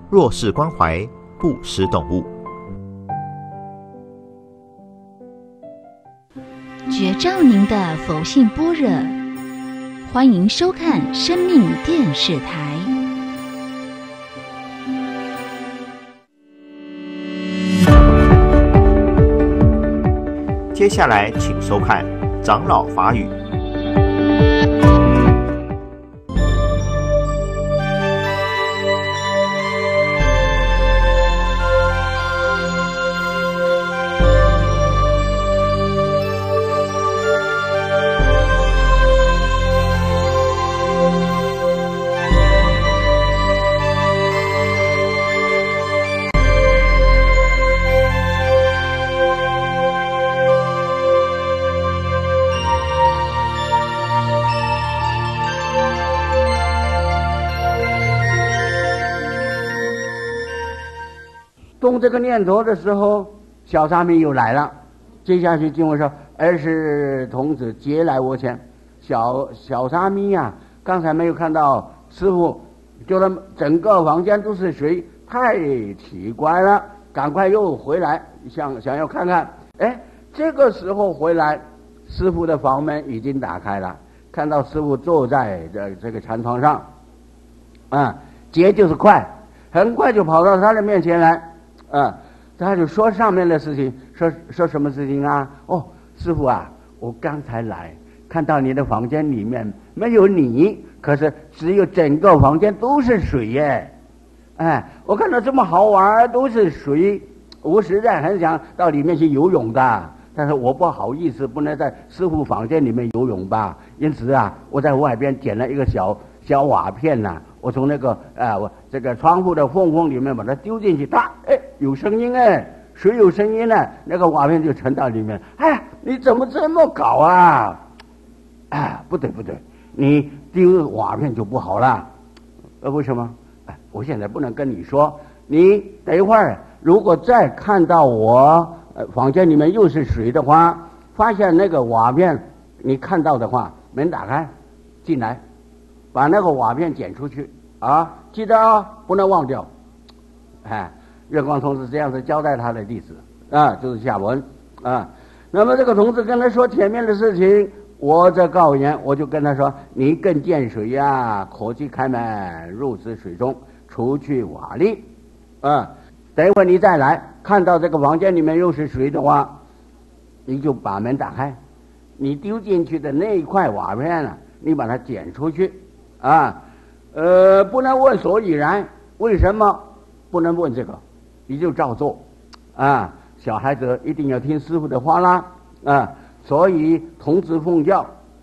弱势关怀，不食动物。 觉照您的佛性般若，欢迎收看生命电视台。 接下来请收看长老法语。 动这个念头的时候，小沙弥又来了。接下去经文说：“儿时童子皆来我前。”小沙弥啊，刚才没有看到师父，觉得整个房间都是水，太奇怪了，赶快又回来，想要看看。哎，这个时候回来，师父的房门已经打开了，看到师父坐在这个禅床上，捷就是快，很快就跑到他的面前来。他就说上面的事情，说什么事情啊？哦，师父啊，我刚才来看到你的房间里面没有你，可是只有整个房间都是水耶！我看到这么好玩，都是水，我实在很想到里面去游泳的，但是我不好意思，不能在师父房间里面游泳吧？因此啊，我在外边捡了一个小瓦片呐，我从那个我这个窗户的缝里面把它丢进去，它有声音水有声音呢，那个瓦片就沉到里面。你怎么这么搞啊？不对，你丢瓦片就不好了。为什么？我现在不能跟你说，你等一会儿如果再看到我房间里面又是水的话，发现那个瓦片你看到的话，门打开进来，把那个瓦片捡出去啊！记得不能忘掉。月光童子这样子交代他的弟子就是下文那么这个童子跟他说前面的事情，我在告言，我就跟他说：你更见水呀，可去开门，入此水中，除去瓦砾等一会儿你再来看到这个房间里面又是水的话，你就把门打开，你丢进去的那一块瓦片你把它捡出去不能问所以然，为什么不能问这个？你就照做小孩子一定要听师父的话啦所以童子奉教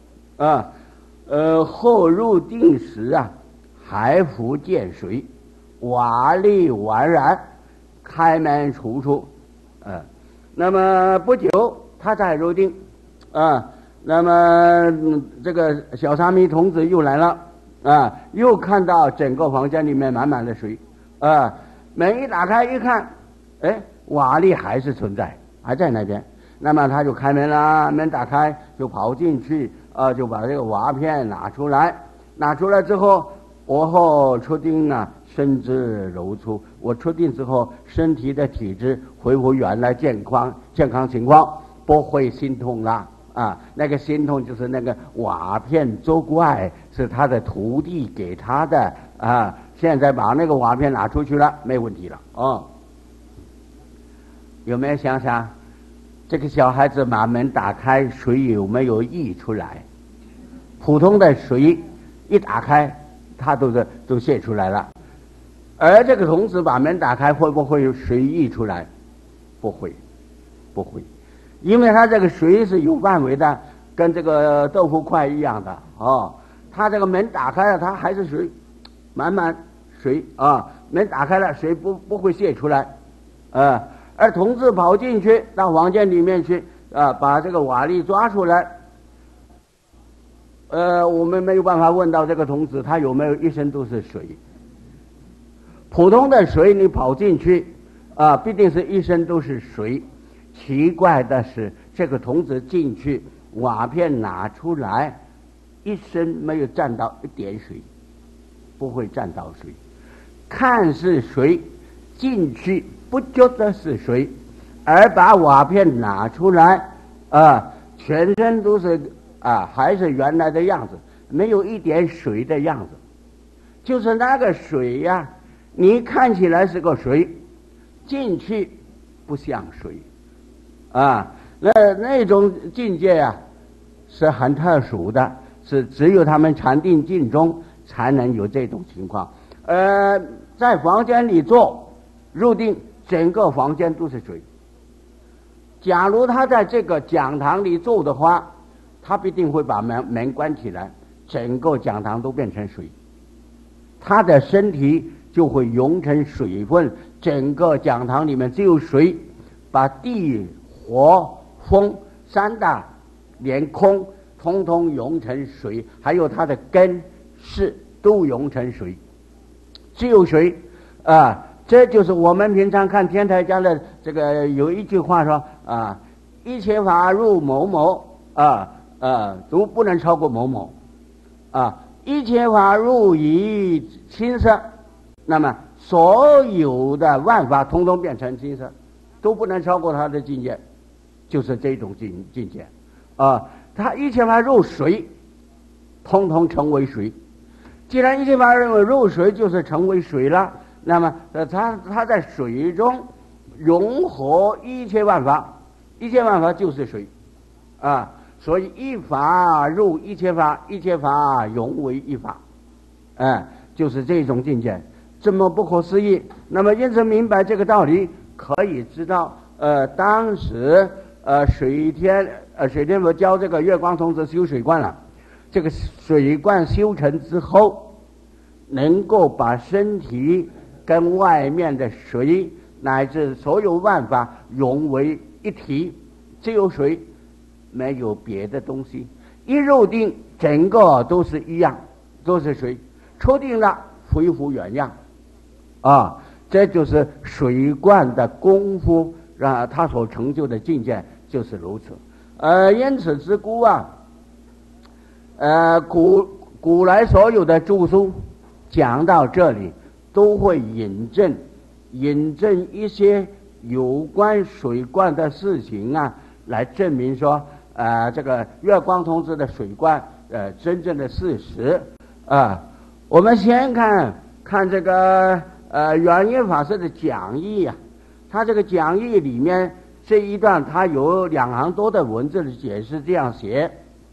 后入定时还复见水，瓦砾完然，开门除出那么不久他再入定那么这个小沙弥童子又来了又看到整个房间里面满满的水门一打开一看，瓦砾还是存在，还在那边。那么他就开门了，门打开就跑进去就把这个瓦片拿出来之后，我后出定身之柔粗，我出定之后身体的体质恢复原来健康情况，不会心痛了那个心痛就是那个瓦片作怪，是他的徒弟给他的现在把那个瓦片拿出去了，没问题了有没有想想这个小孩子把门打开，水有没有溢出来？普通的水一打开它都泄出来了，而这个童子把门打开，会不会有水溢出来？不会，因为它这个水是有范围的，跟这个豆腐块一样的它这个门打开了，它还是水，满水门打开了，水不会泄出来而童子跑进去到房间里面去把这个瓦砾抓出来我们没有办法问到这个童子他有没有一身都是水。普通的水你跑进去必定是一身都是水。奇怪的是这个童子进去，瓦片拿出来，一身没有沾到一点水，不会沾到水。 看是水，进去不觉得是水，而把瓦片拿出来，全身都是还是原来的样子，没有一点水的样子。就是那个水呀，你看起来是个水，进去不像水，那种境界呀，是很特殊的，是只有他们禅定境中才能有这种情况。在房间里坐入定，整个房间都是水。假如他在这个讲堂里坐的话，他必定会把门关起来，整个讲堂都变成水，他的身体就会融成水分，整个讲堂里面只有水，把地火风三大连空通通融成水，还有它的根是都融成水，只有水这就是我们平常看天台讲的这个有一句话说一切法入某某都不能超过某某一切法入以青色，那么所有的万法通通变成青色，都不能超过它的境界，就是这种境界它一切法入水，通通成为水。既然一切法入水就是成为水了，那么它在水中融合一切万法，一切万法就是水所以一法入一切法，一切法融为一法就是这种境界，这么不可思议。那么因此明白这个道理，可以知道当时水天佛教这个月光童子修水观了，这个水观修成之后，能够把身体跟外面的水乃至所有万法融为一体，只有水，没有别的东西。一入定，整个都是一样，都是水。出定了，恢复原样这就是水观的功夫，让他所成就的境界就是如此。因此之故古来所有的著书讲到这里，都会引证一些有关水观的事情来证明说这个月光童子的水观真正的事实我们先看这个圆烨法师的讲义他这个讲义里面这一段，他有2行多的文字的解释，这样写。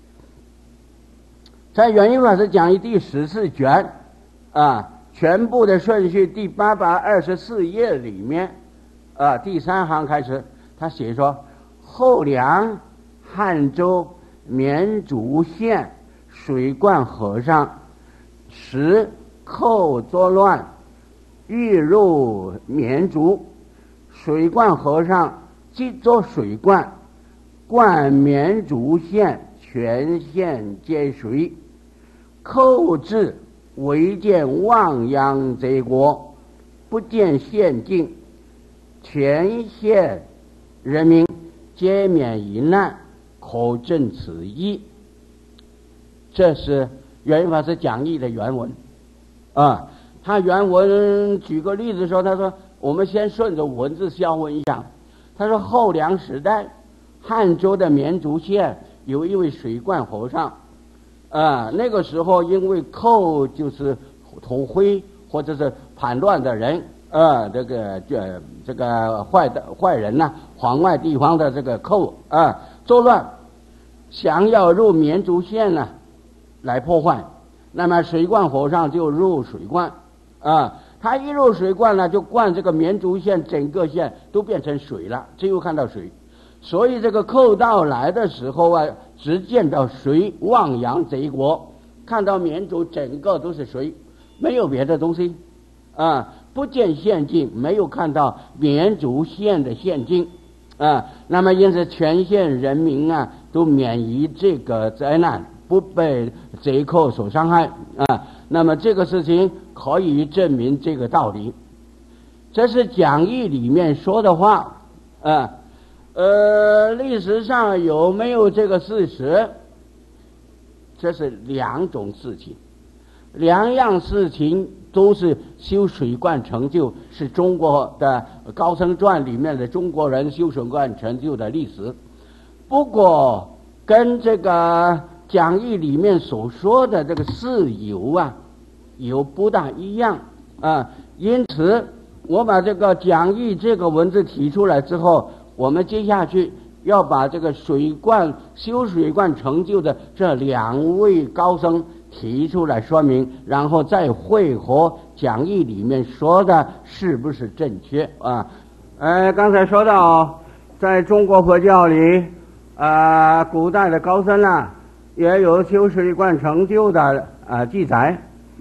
在圆烨法师讲义第14卷全部的顺序第824页里面第3行开始，他写说：后梁汉州绵竹县水观和尚时寇作乱，欲入绵竹，水观和尚即作水观，灌绵竹县全县皆水。寇至唯见望洋贼国，不见县境，全县人民皆免一难，可证此意。这是圆烨法师讲义的原文他原文举个例子说，他说我们先顺着文字消文一下。他说后梁时代汉州的绵竹县有一位水观和尚那个时候因为寇就是土灰或者是叛乱的人这个坏人妨碍地方的这个寇作乱，想要入绵竹县来破坏，那么水观和尚就入水观他一入水观就灌这个绵竹县，整个县都变成水了，只有看到水。所以这个寇到来的时候只见到水，望洋贼国，看到绵竹整个都是水，没有别的东西不见县境，没有看到绵竹县的县境那么因此全县人民都免于这个灾难，不被贼寇所伤害那么这个事情可以证明这个道理。这是讲义里面说的话历史上有没有这个事实，这是2种事情，2样事情都是修水灌成就，是中国的高僧传里面的中国人修水灌成就的历史。不过跟这个讲义里面所说的这个事由啊，有不大一样啊。因此我把这个讲义这个文字提出来之后，我们接下去要把这个修水灌成就的这两位高僧提出来说明，然后再汇合讲义里面说的是不是正确啊？刚才说到在中国佛教里古代的高僧啊也有修水灌成就的记载。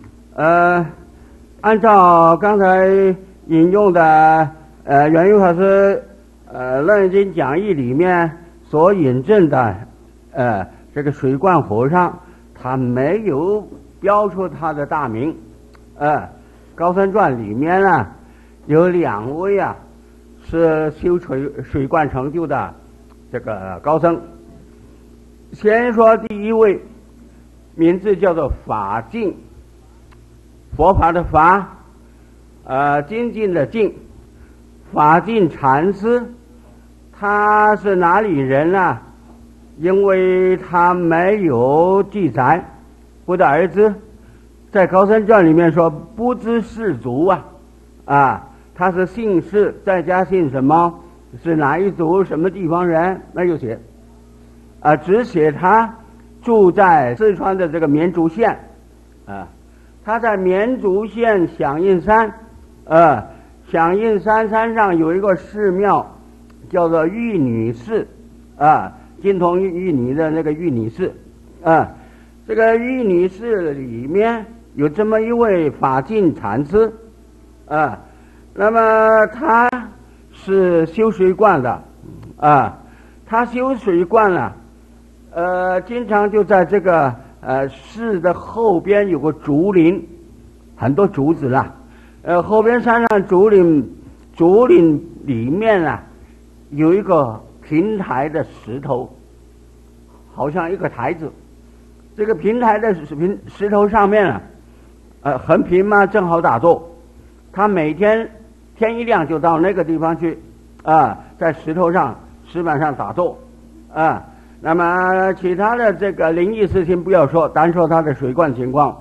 按照刚才引用的圆瑜法师楞严经讲义里面所引证的这个水灌和尚，他没有标出他的大名。高僧传里面呢有两位啊是修水灌成就的这个高僧。先说第一位，名字叫做法净，佛法的法，精进的进，法净禅师。他是哪里人啊？因为他没有记载，不得而知。在高僧传里面说不知氏族他是姓氏，在家姓什么，是哪一族，什么地方人，没有写，只写他住在四川的这个绵竹县，他在绵竹县响应山，响应山山上有一个寺庙，叫做玉女寺，金童玉女的那个玉女寺，这个玉女寺里面有这么一位法净禅师，那么他是修水灌的，他修水灌了，经常就在这个寺的后边有个竹林，很多竹子啦，后边山上竹林里面啊有一个平台的石头，好像一个台子。这个平台的石头上面横平嘛，正好打坐。他每天天一亮就到那个地方去，在石板上打坐，那么其他的这个灵异事情不要说，单说他的水灌情况。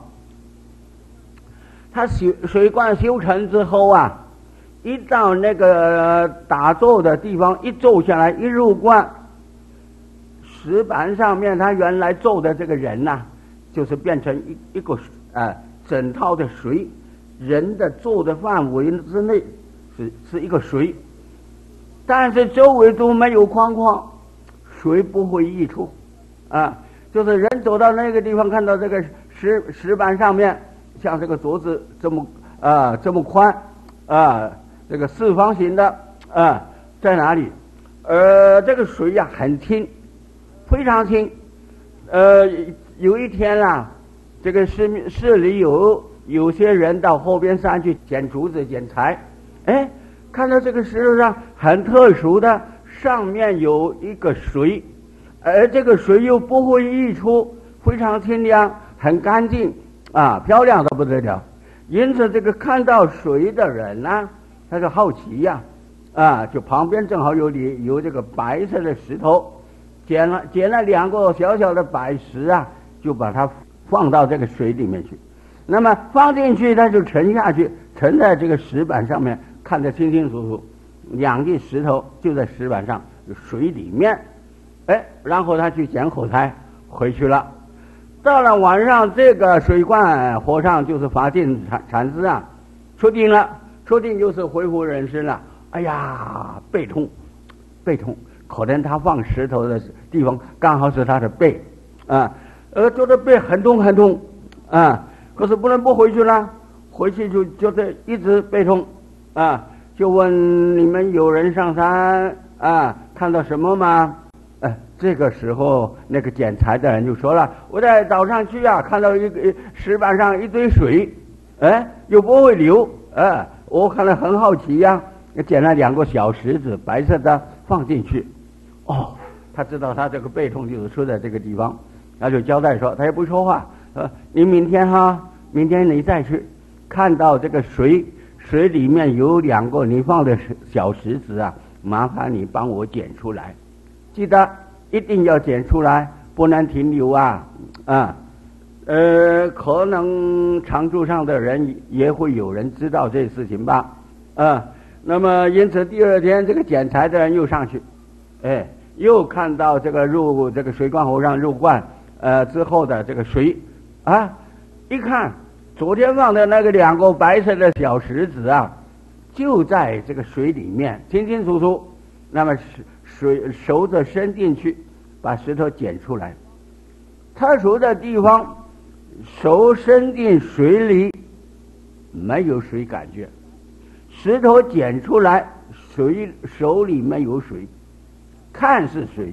他水灌修成之后一到那个打坐的地方，一坐下来，一入灌，石板上面他原来坐的这个人就是变成一个整套的水，人的坐的范围之内是一个水，但是周围都没有框框，水不会溢出，就是人走到那个地方，看到这个石板上面像这个桌子这么宽，这个四方形的，在哪里？这个水很清，非常清。有一天这个市里有些人到后边山去捡竹子捡柴，看到这个石头上很特殊的，上面有一个水，而这个水又不会溢出，非常清凉，很干净，漂亮的不得了。因此这个看到水的人他就好奇就旁边正好有这个白色的石头，捡了两个小小的白石就把它放到这个水里面去。那么放进去，它就沉下去，沉在这个石板上面，看得清清楚楚。两粒石头就在石板上，水里面。然后他去捡火柴回去了。到了晚上，这个水灌和尚就是法净禅师出定了，出定就是恢复人生了。哎呀，背痛，可能他放石头的地方刚好是他的背，觉得背很痛，可是不能不回去了，回去就觉得一直背痛，就问你们有人上山看到什么吗？这个时候那个捡柴的人就说了，我在早上去看到一个石板上一堆水，又不会流，我看了很好奇捡了两个小石子，白色的放进去。他知道他这个背痛就是出在这个地方，他就交代说，他也不说话，你明天你再去， 看到这个水里面有2个你放的小石子啊，麻烦你帮我捡出来，记得一定要捡出来，不能停留啊。可能长柱上的人也会有人知道这事情吧。那么因此第2天这个捡柴的人又上去，又看到这个入这个水罐壶上入罐之后的这个水啊，一看昨天放的那个2个白色的小石子啊，就在这个水里面清清楚楚。那么手着伸进去，把石头捡出来。特殊的地方，手伸进水里没有水感觉，石头捡出来，手里没有水，看是水。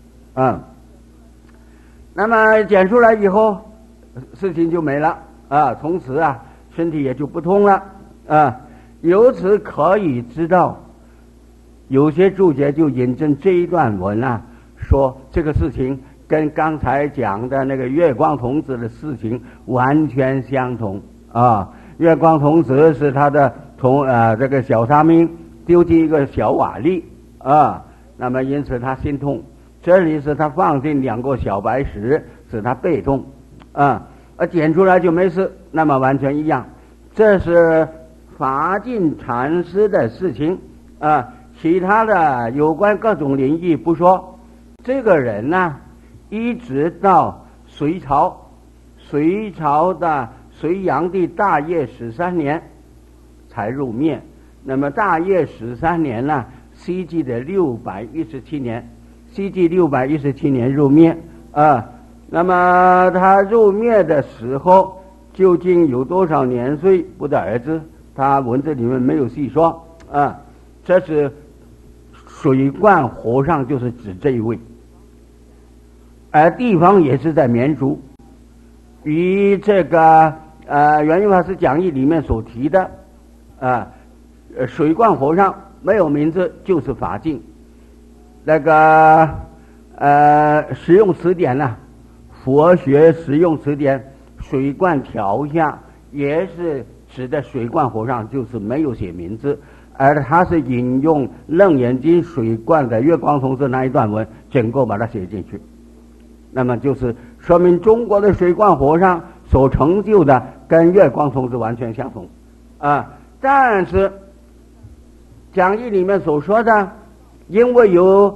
那么捡出来以后，事情就没了从此啊，身体也就不痛了由此可以知道，有些注解就引证这一段文说这个事情跟刚才讲的那个月光童子的事情完全相同月光童子是他的这个小沙弥丢进一个小瓦砾那么因此他心痛。这里是他放进2个小白石，使他背痛捡出来就没事，那么完全一样。这是法净禅师的事情其他的有关各种灵异不说。这个人呢，一直到隋朝的隋炀帝大业13年才入灭。那么大业13年呢，西纪的617年，西纪617年入灭那么他入灭的时候究竟有多少年岁不得而知，他文字里面没有细说这是水罐和尚，就是指这一位，而地方也是在绵竹。与这个圆寂法师讲义里面所提的水罐和尚没有名字，就是法净。那个实用词典佛学实用词典水罐条下也是指的水罐和尚，就是没有写名字，而他是引用楞严经水罐的月光童子那一段文，整个把它写进去。那么就是说明中国的水罐和尚所成就的跟月光童子完全相同但是讲义里面所说的，因为有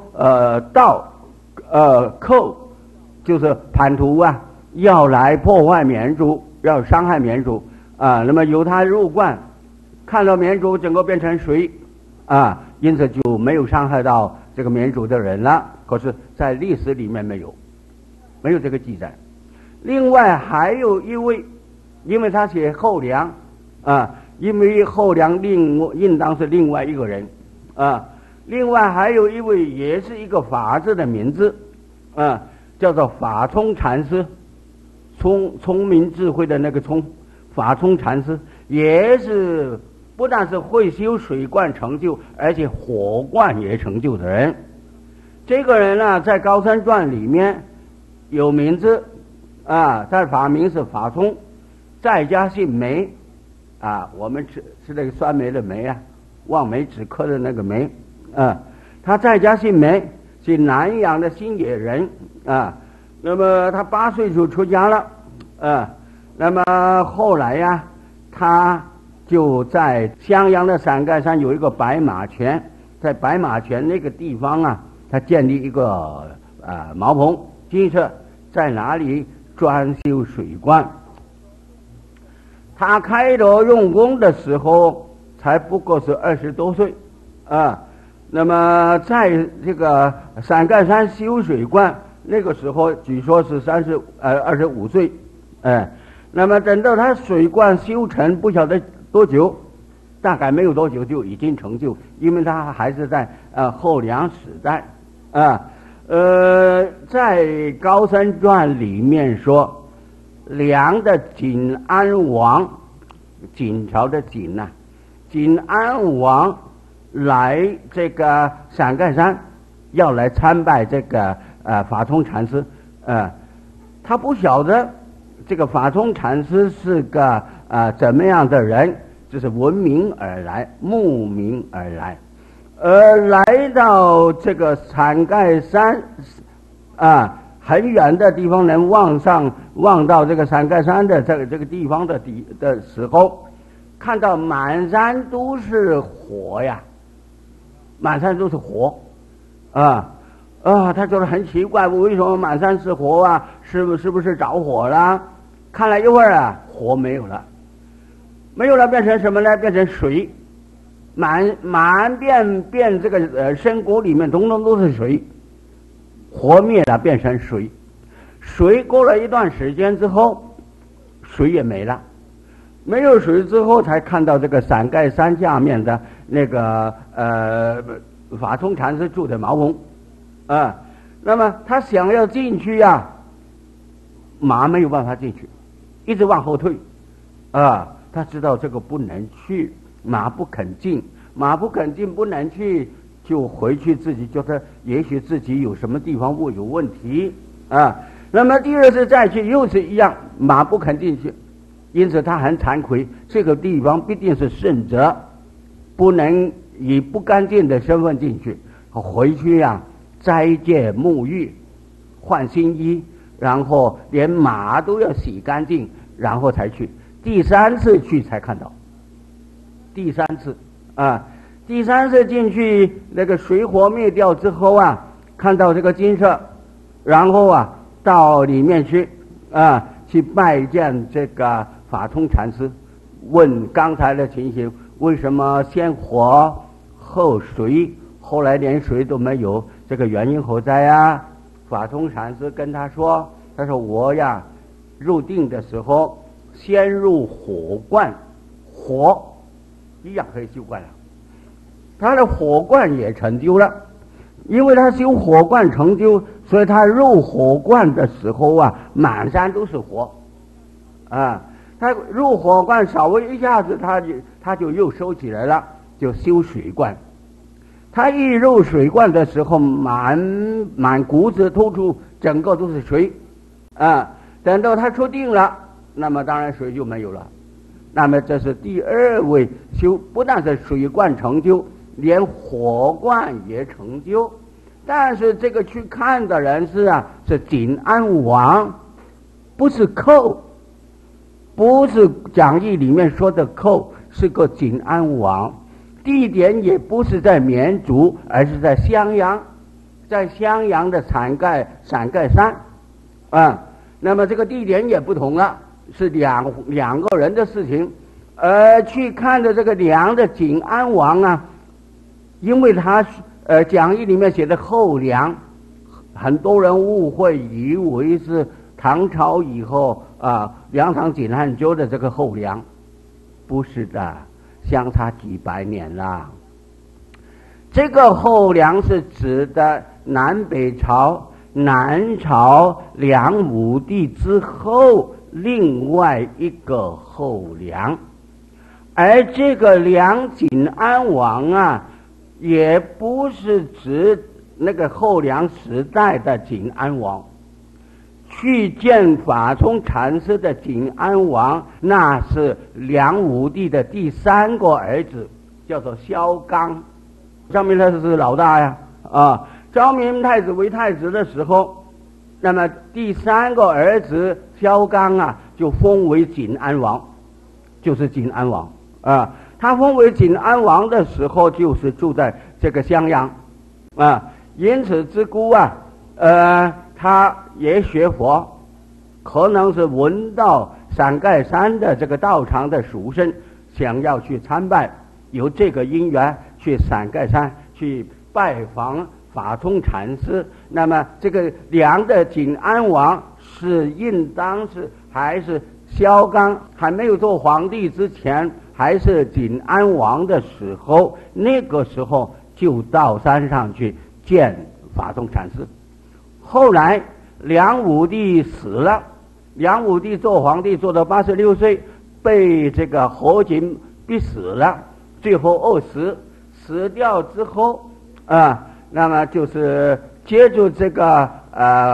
寇，就是叛徒要来破坏绵竹，要伤害绵竹那么由他入罐，看到绵竹整个变成水因此就没有伤害到这个绵竹的人了。可是在历史里面没有这个记载。另外还有一位，因为他写后梁因为后梁应当是另外一个人另外还有一位也是一个法字的名字叫做法聪禅师，聪明智慧的那个聪，法聪禅师也是不但是会修水罐成就，而且火罐也成就的人。这个人在高僧传里面有名字在法名是法聪，在家姓梅我们吃那个酸梅的梅望梅止渴的那个梅他在家姓梅，是南阳的新野人那么他8岁就出家了那么后来他就在襄阳的伞盖山有一个白马泉，在白马泉那个地方他建立一个茅棚精舍，在哪里专修水罐。他开头用功的时候才不过是20多岁那么在这个伞盖山修水罐，那个时候据说是25岁那么等到他水罐修成不晓得多久，大概没有多久就已经成就，因为他还是在后梁时代在高僧传里面说，梁的景安王，景朝的景景安王来这个伞盖山，要来参拜这个法聪禅师他不晓得这个法聪禅师是个怎么样的人，就是闻名而来，慕名而来，而来到这个伞盖山很远的地方，能望到这个伞盖山的这个地方的时候，看到满山都是火呀，满山都是火他觉得很奇怪，为什么满山是火啊？是不是着火了？看了一会儿火没有了，变成什么呢？变成水，满遍这个深谷里面，统统都是水。火灭了，变成水。水过了一段时间之后，水也没了。没有水之后，才看到这个伞盖山下面的那个法通禅师住的茅棚。那么他想要进去马没有办法进去，一直往后退。他知道这个不能去，马不肯进，不能去，就回去自己觉得也许自己有什么地方会有问题那么第二次再去又是一样，马不肯进去，因此他很惭愧，这个地方必定是圣者，不能以不干净的身份进去。回去斋戒沐浴，换新衣，然后连马都要洗干净，然后才去。第三次去才看到，第三次进去，那个水火灭掉之后看到这个金色，然后到里面去去拜见这个法通禅师，问刚才的情形，为什么先火后水，后来连水都没有，这个原因何在法通禅师跟他说我入定的时候先入火罐，火一样可以修观了，他的火罐也成就了，因为他修火罐成就，所以他入火罐的时候满山都是火他入火罐稍微一下子他就又收起来了，就修水罐。他一入水罐的时候，满骨子突出，整个都是水等到他出定了，那么当然水就没有了。那么这是第二位修，不但是水罐成就，连火罐也成就。但是这个去看的人是景安王，不是寇，不是讲义里面说的寇，是个景安王。地点也不是在绵竹，而是在襄阳，在襄阳的伞盖山那么这个地点也不同了，是两个人的事情。去看的这个梁的景安王因为他讲义里面写的后梁，很多人误会以为是唐朝以后梁唐景汉周的这个后梁，不是的，相差几百年了。这个后梁是指的南北朝梁武帝之后另外一个后梁，而这个梁景安王也不是指那个后梁时代的景安王。去见法充禅师的景安王，那是梁武帝的第三个儿子，叫做萧纲。昭明太子是老大昭明太子为太子的时候，那么第三个儿子萧纲就封为景安王，就是景安王他封为景安王的时候，就是住在这个襄阳因此之故他也学佛，可能是闻到伞盖山的这个道场的俗声，想要去参拜，有这个因缘去伞盖山去拜访法充禅师。那么这个梁的景安王是应当是还是萧纲还没有做皇帝之前，还是景安王的时候，那个时候就到山上去见法充禅师。后来梁武帝死了，梁武帝做皇帝做到86岁，被这个侯景逼死了，最后饿死。死掉之后那么就是接住这个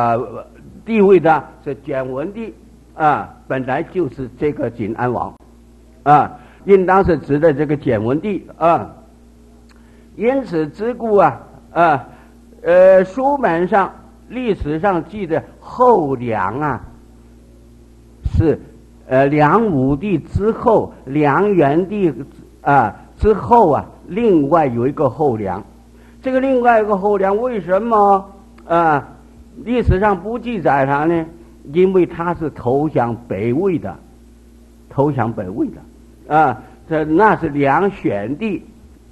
地位的是简文帝本来就是这个景安王啊，应当是指的这个简文帝啊。因此之故啊，书本上、历史上记的后梁啊，是梁武帝之后，梁元帝之后啊，另外有一个后梁。这个另外一个后梁为什么历史上不记载他呢？因为他是投降北魏的，那是梁选帝。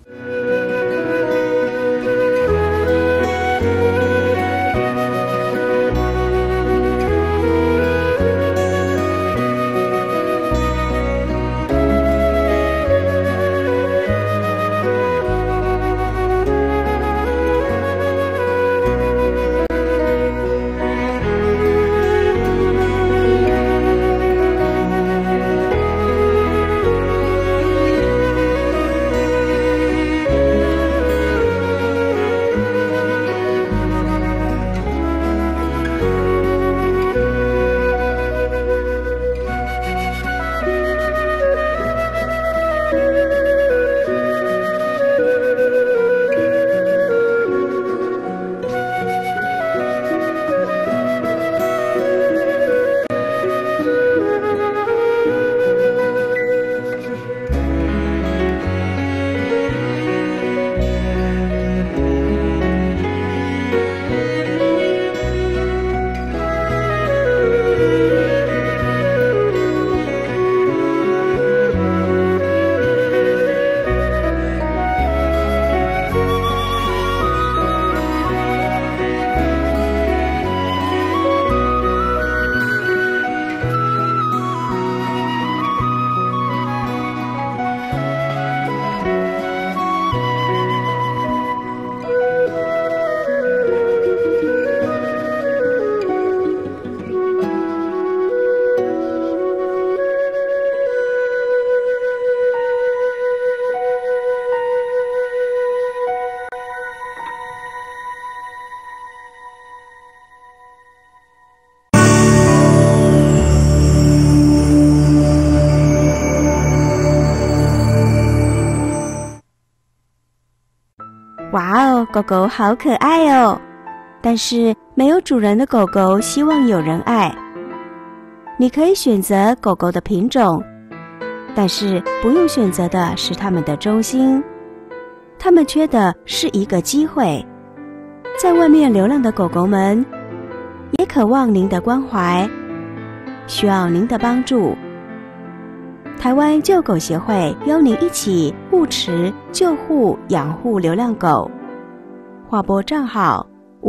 哇哦，狗狗好可爱哦！但是没有主人的狗狗希望有人爱。你可以选择狗狗的品种，但是不用选择的是它们的忠心。它们缺的是一个机会。在外面流浪的狗狗们，也渴望您的关怀，需要您的帮助。台湾救狗协会邀您一起护持、救护、养护流浪狗。划拨账号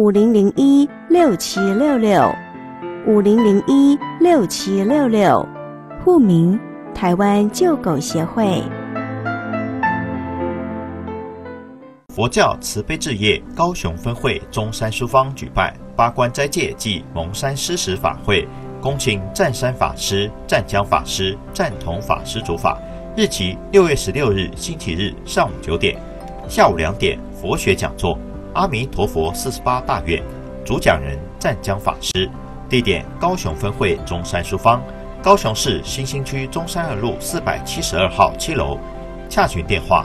5001-6766，5001-6766，户名台湾救狗协会。 佛教慈悲置业高雄分会中山书坊举办八关斋戒暨蒙山施食法会，恭请湛山法师、湛江法师、湛同法师主法。日期6月16日星期日上午9点，下午2点佛学讲座，阿弥陀佛48大愿，主讲人湛江法师。地点高雄分会中山书坊，高雄市新兴区中山2路472号7楼。洽询电话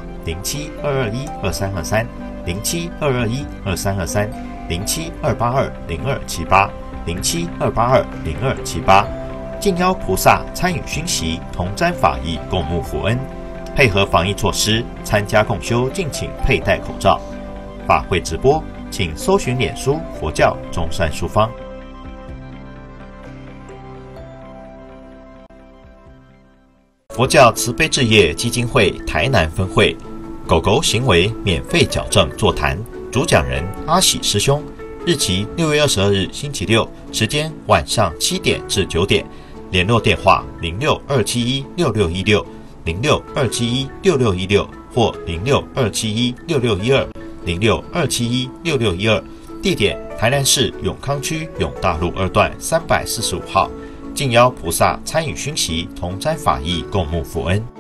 0722132303，0722120278，0728200278，0728200278。敬邀菩萨参与熏习，同沾法益，共沐福恩。配合防疫措施，参加共修敬请佩戴口罩。法会直播，请搜寻脸书佛教中山书坊。佛教慈悲置业基金会台南分会，狗狗行为免费矫正座谈，主讲人阿喜师兄。日期6月22日星期六，时间晚上7点至9点。联络电话0627166616，0627166616或0627166612，0627166612。地点台南市永康区永大路2段345号。敬邀菩萨参与熏习，同沾法益，共沐福恩。